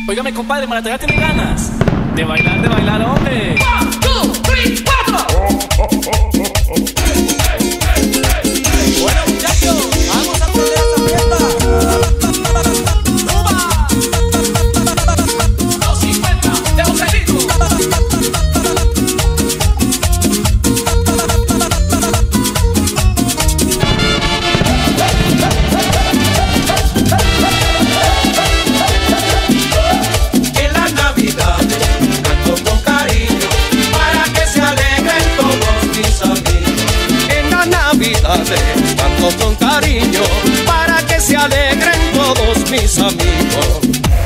Óigame, compadre, Maracaibo tiene ganas de bailar, hombre. 1, 2, 3, 4. Bueno, muchachos, vamos a poner esta fiesta. ¡Suba! 250 de Joselito. En las navidades canto con cariño para que se alegren todos mis amigos. En las navidades canto con cariño para que se alegren todos mis amigos.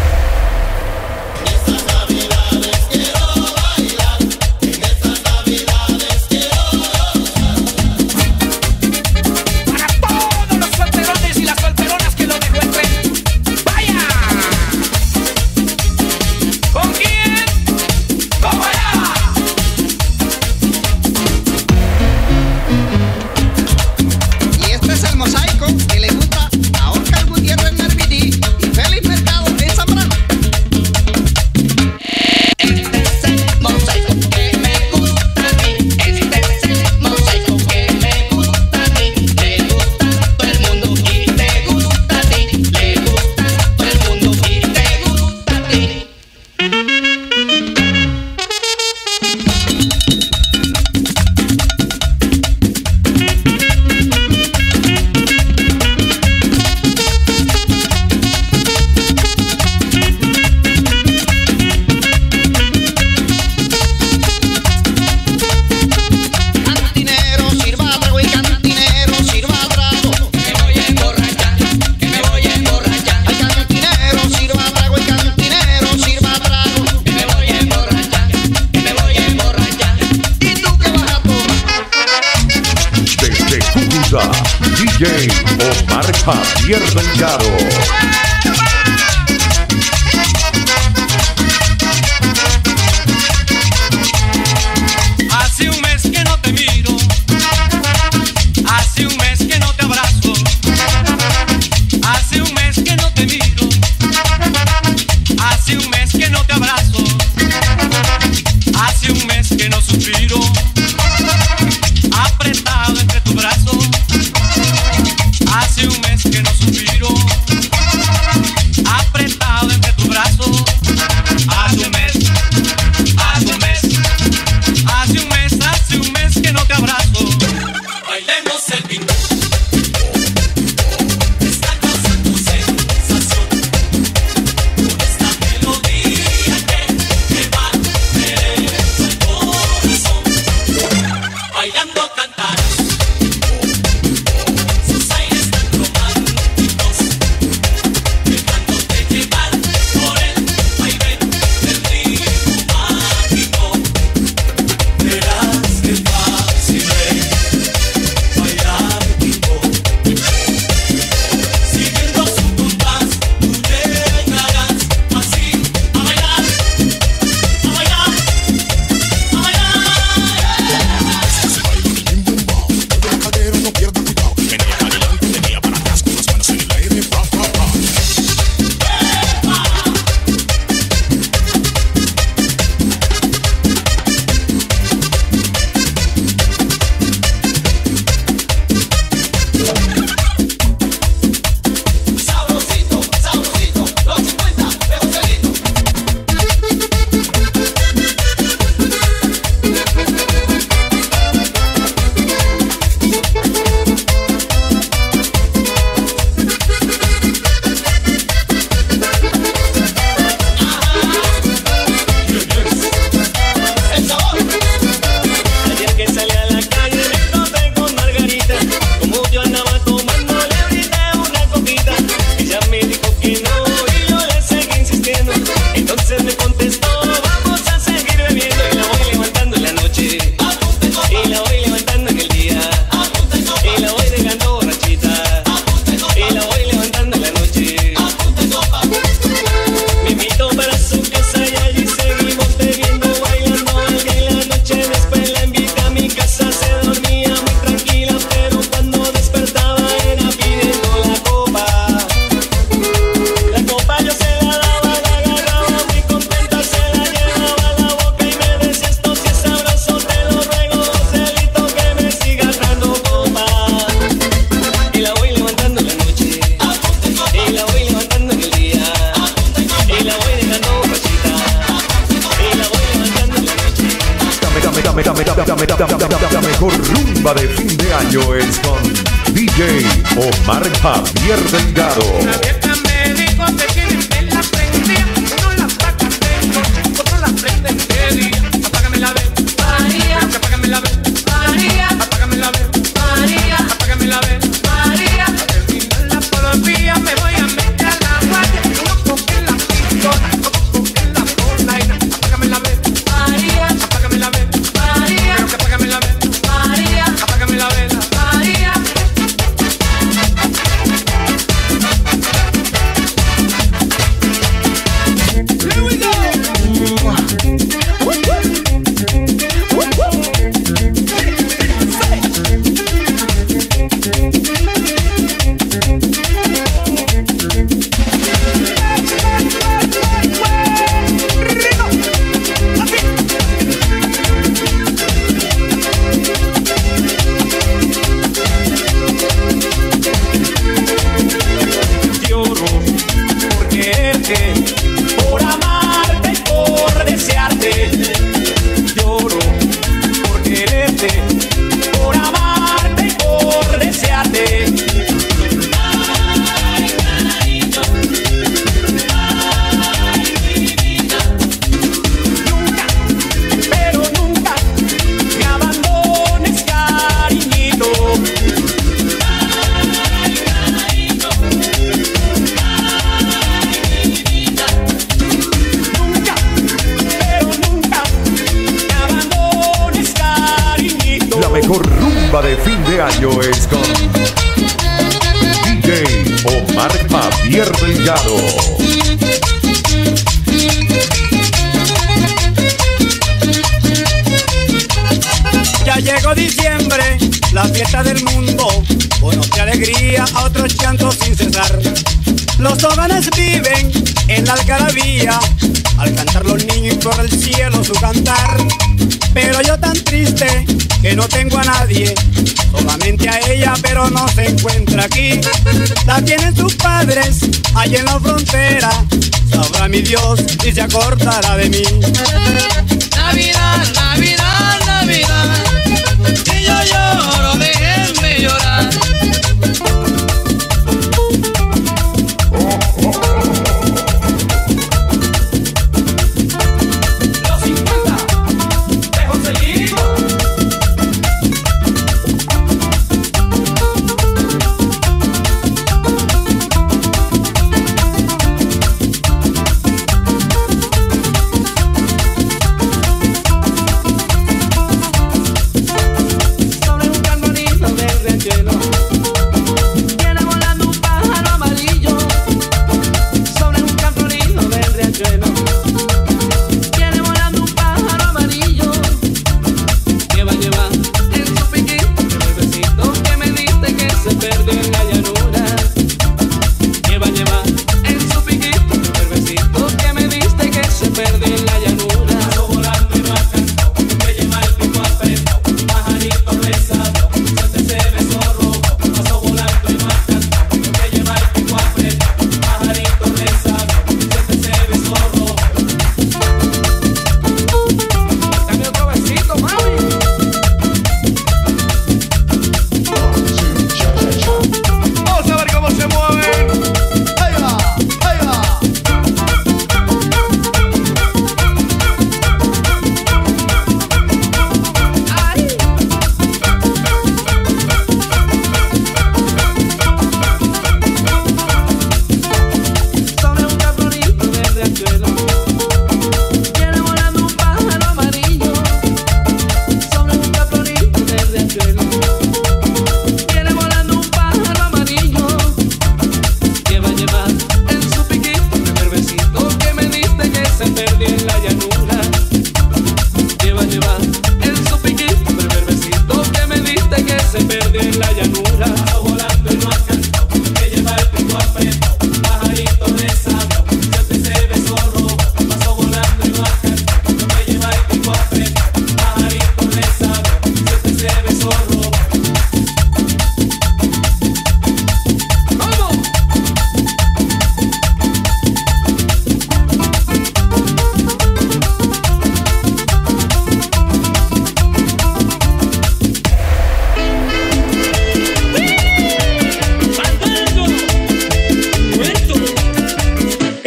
DJ Omar Javier Delgado. Hace un mes que no te miro, hace un mes que no te abrazo, hace un mes que no te miro, hace un mes que no te abrazo, hace un mes que no suspiro, apretado entre tus brazos, hace un mes que no suspiro. Omar Javier Delgado. Una vieja me dijo que tienen vela prendida, uno la saca de noche, otro la prende de día. Apágame la vela, María. Apágame la vela, María. Apágame la vela, María. Apágame la vela, María. A terminar la policía me voy a meter a la guardia. Uno coge la pistola, otro coge la polaina. Apágame la vela, María. Apágame la vela, María. Pero que apágame la vela, María. Apágame la vela, María. Por amarte, por desearte. Lloro por quererte, por amarte, por desearte. Ay, cariño, ay, mi vida. Nunca, pero nunca me abandones, cariñito. Ay, cariño. La mejor rumba de fin de año es con DJ Omar Javier Delgado. Ya llegó diciembre, la fiesta del mundo, unos de alegría, a otros llantos sin cesar. Los jóvenes viven en la algarabía, al cantar los niños y por el cielo su cantar. Pero yo tan triste que no tengo a nadie, solamente a ella, pero no se encuentra aquí. La tienen sus padres allá en la frontera, sabrá mi Dios si se acordará de mí. Navidad, Navidad, Navidad. Si yo lloro, déjenme llorar. Los 50 de Joselito. Sobre un carbonito verde cielo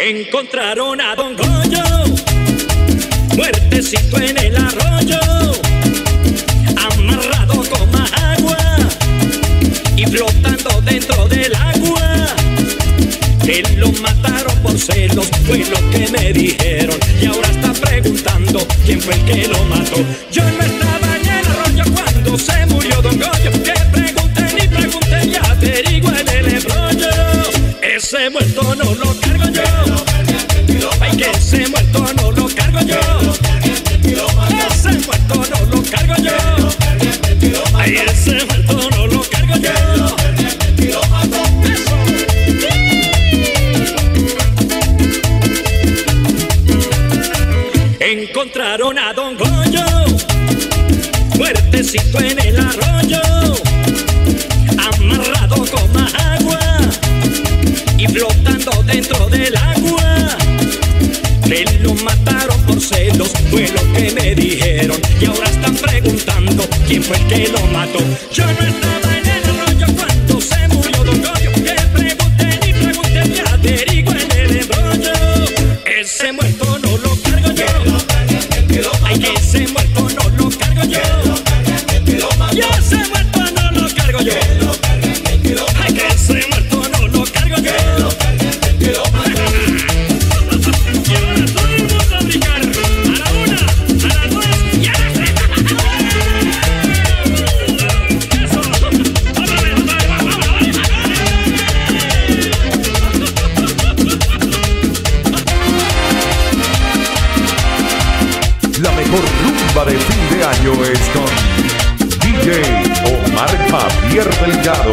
Encontraron a Don Goyo, muertecito en el arroyo, amarrado con más agua y flotando dentro del agua. Que lo mataron por celos, fue lo que me dijeron. Y ahora está preguntando quién fue el que lo mató. Yo no estaba en el arroyo cuando se murió Don Goyo. Que pregunten y pregunten y averigüen el embrollo. Ese muerto no lo cargo yo. Ay, que ese muerto no lo cargo yo. Ese muerto no lo cargo yo. Ay, ese muerto no lo cargo yo. Encontraron a Don Goyo, muertecito en el arroyo, amarrado con más agua y flotando dentro del agua. Me lo mataron por celos, fue lo que me dijeron. Y ahora están preguntando quién fue el que lo mató. Yo no estaba en el arroyo cuando se murió Don Goyo. Que pregunten y pregunten y averigüen el embrollo. Ese muerto no lo cargo yo. Ay, que ese muerto no lo cargo yo. Y ese muerto no lo cargo yo. Ay, que ese muerto no lo cargo yo. Y ahora todo el mundo a brincar. A la una, a las dos y a las tres. Eso. Otra vez, vamos. La mejor rumba de fin de año es con DJ Omar Javier Delgado.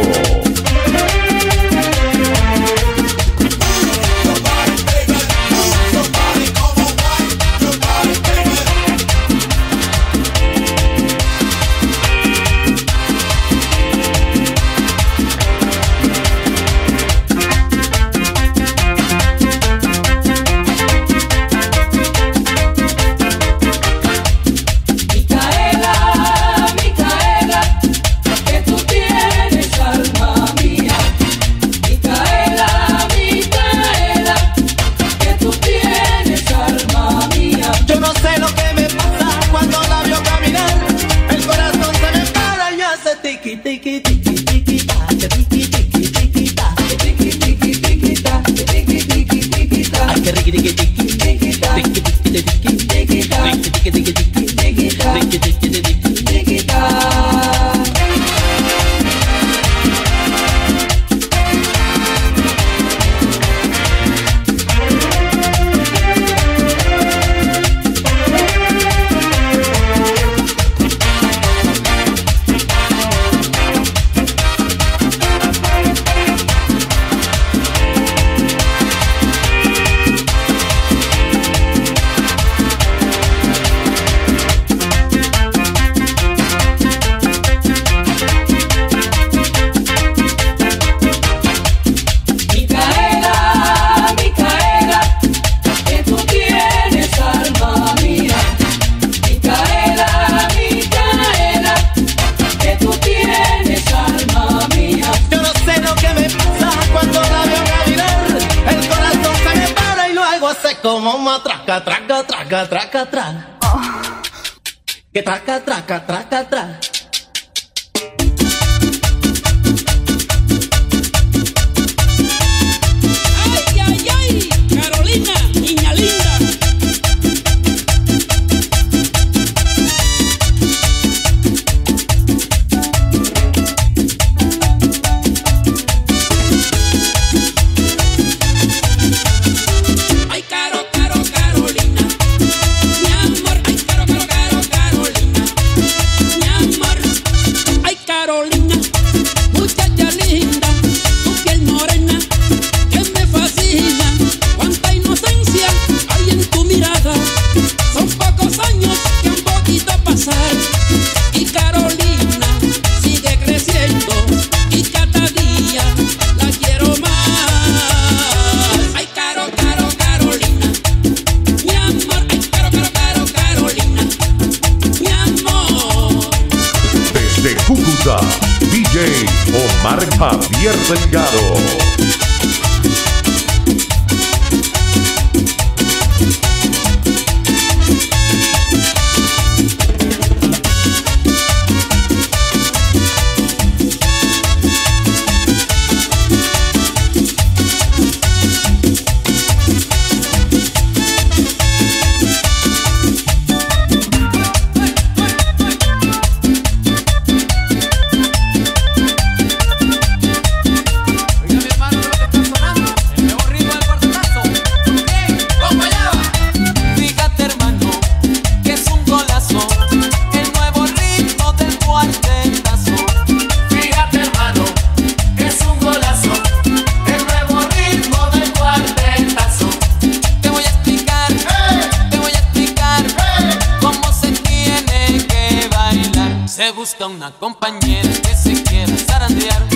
Como matraca, traca, traca, traca, traca. Que traca, traca, traca, traca. Ay, ay, ay, Carolina, niña linda. DJ Omar Javier Delgado. busca una compañera que se quiera zarandear.